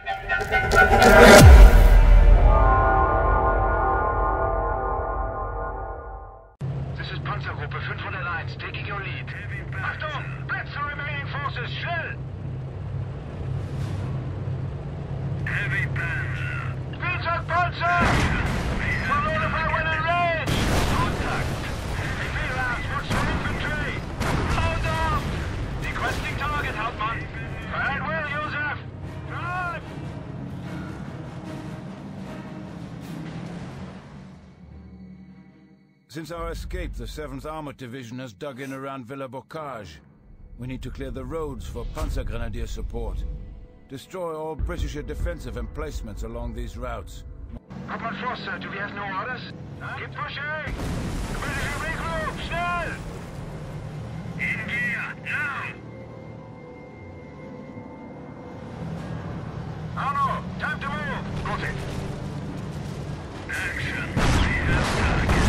This is Panzergruppe 501, taking your lead. Achtung! Blitz the remaining forces, schnell! Heavy Panzer. Spielzeugpanzer! Verloren when in range! Contact! Heavy rounds, watch for infantry! Hold off! Requesting target, Hauptmann! Right well, Josef! Drive! Since our escape, the 7th Armored Division has dug in around Villa Bocage. We need to clear the roads for Panzergrenadier support. Destroy all British defensive emplacements along these routes. Hauptmann Foster, do we have no orders? Keep pushing! The British will regroup! Schnell! In gear, now! Arno, time to move! Got it! Action! We have target!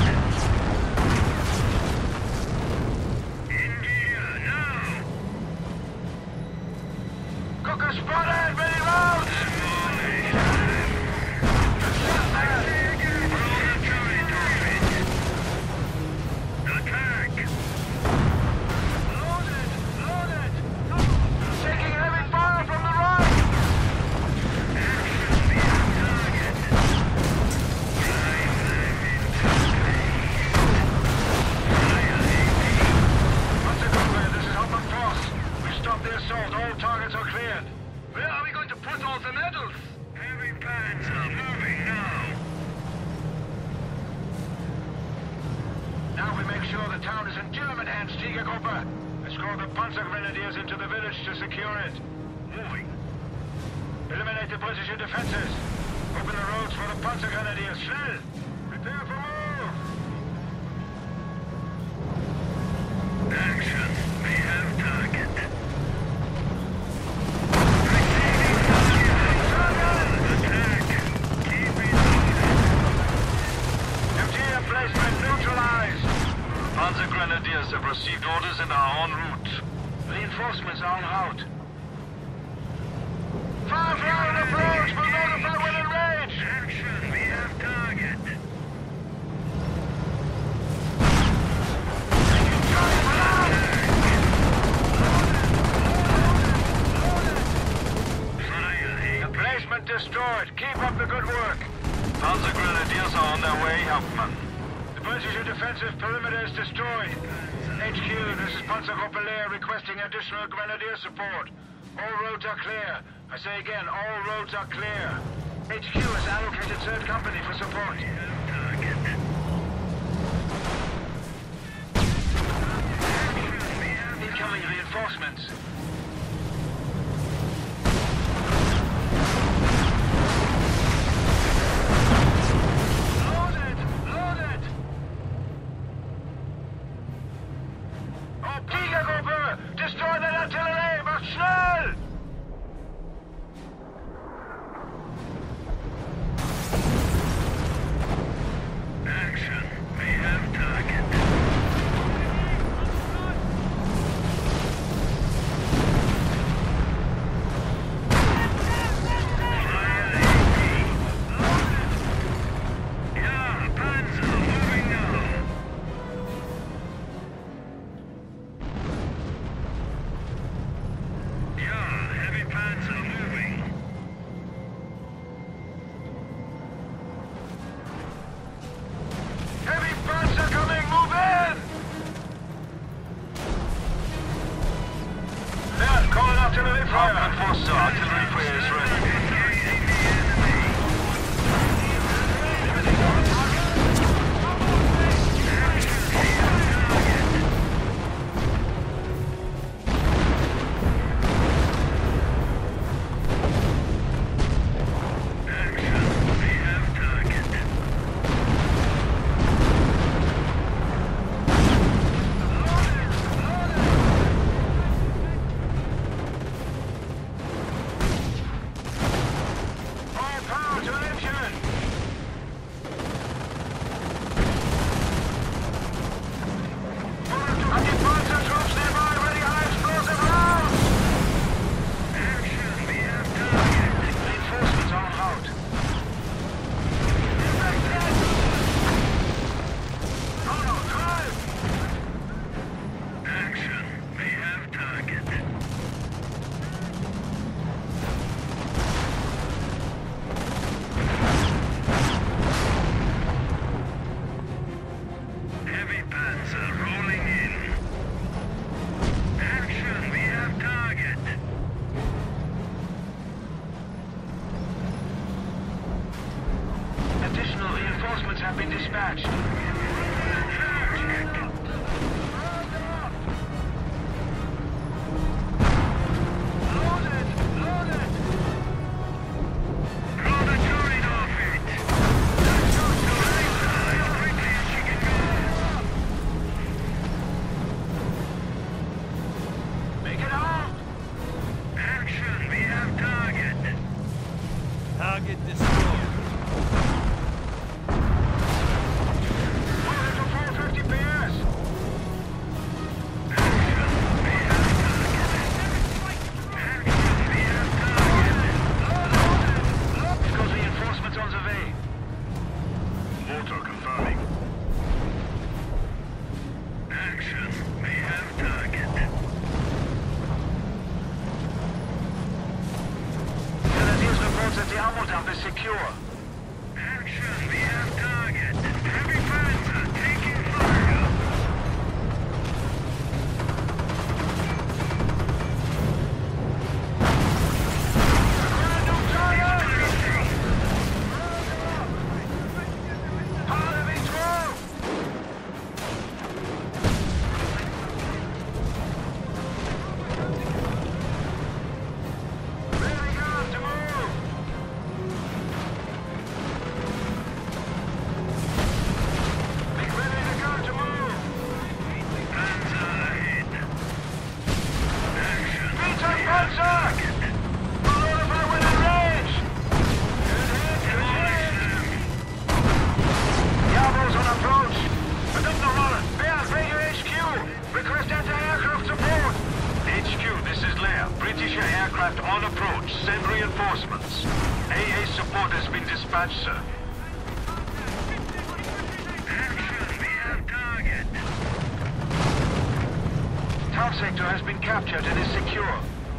In gear, now! Cooker spotted! Ready round! Escort the Panzergrenadiers into the village to secure it. Moving. Eliminate the British defenses. Open the roads for the Panzergrenadiers. Schnell! Prepare for move! Action. We have target. Attack. Keep it loaded. MG emplacement neutralized. Panzergrenadiers have received orders and are en route. Reinforcements are en route. Fire ground approach! We'll notify when in range! Action! We have target! Emplacement destroyed. Keep up the good work. Panzergrenadiers are on their way, Hauptmann. The British defensive perimeter is destroyed. HQ, this is Panzergruppe Leer requesting additional grenadier support. All roads are clear. I say again, all roads are clear. HQ has allocated 3rd Company for support. Incoming reinforcements. Destroy that artillery! Mach schnell! Action. We have target. have been dispatched. Target destroyed. The ammo dump is secure. Action, we have target. Heavy Panzer taking fire. Aircraft on approach. Send reinforcements. AA support has been dispatched, sir. Action, we have target. Town sector has been captured and is secure.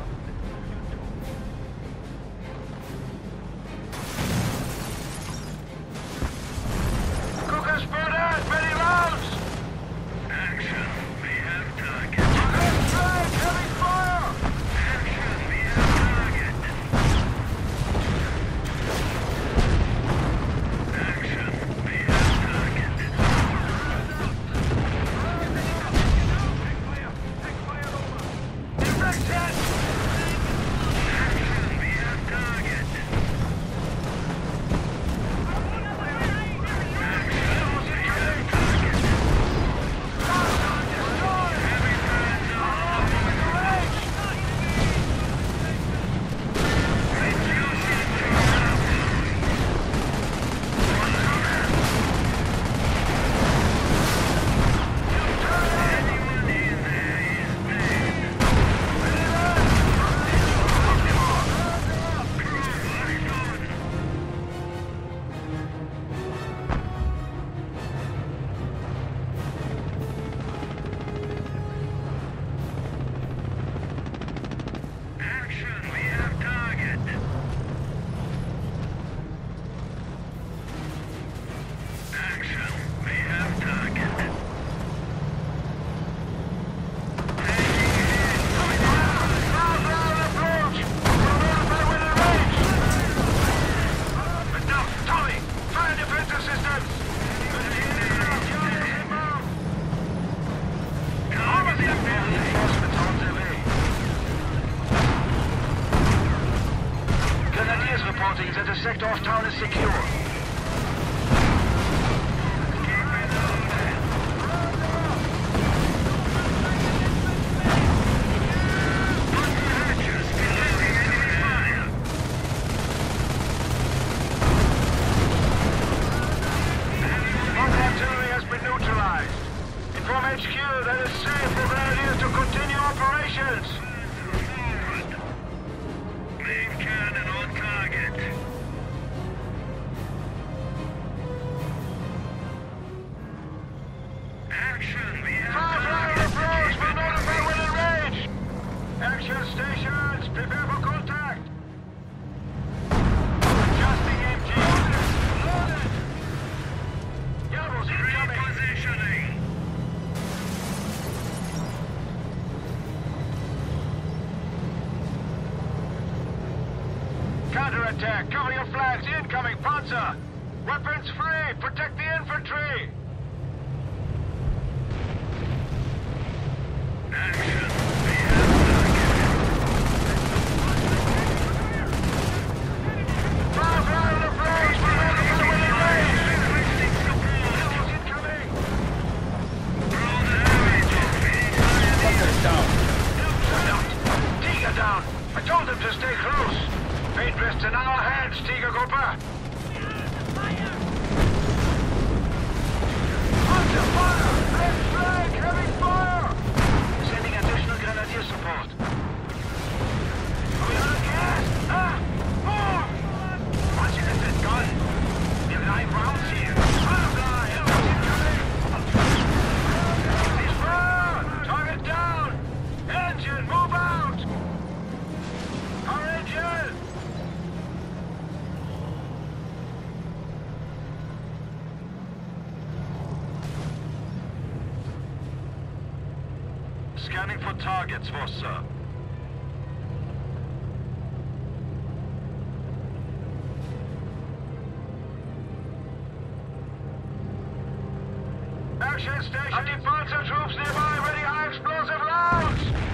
Cookers spread out! Ready rounds! Action, we have target. Left flank! Heavy fire! Action, we have target. Action, we have target. Direct hit! Action, we have target. Action, we have target. Action, we have target. Enough! Tommy! Fire defensive systems! Reinforcements on the way. Grenadiers reporting that the sector of town is secure. Artillery has been neutralized. Inform HQ that it's safe for Grenadiers to continue operations. Main cannon on target. Action, we have Fire approach! We'll notify when in range! Action stations! Prepare for contact! Adjusting MG! Loaded! Yabos incoming! repositioning. Counterattack! Cover your flanks! Incoming Panzer! Weapons free! Protect the infantry! Action. We have Fire on the flames! We're ready to win the race! requesting support. Rebels incoming! Throw the damage off any Bunker's down. Tiger down! I told them to stay close! Fate rests in our hands, Tiger Cooper! Under fire! Left flank! Heavy fire! Sending additional grenadier support. Are we out of gas? Ah! Move! Watch it at that gun! We have live rounds here! Firefly! He's burned! Target down! Engine, move out! Our engine! Scanning for targets, for sir. Action station! Anti-panzer troops nearby, ready high explosive rounds!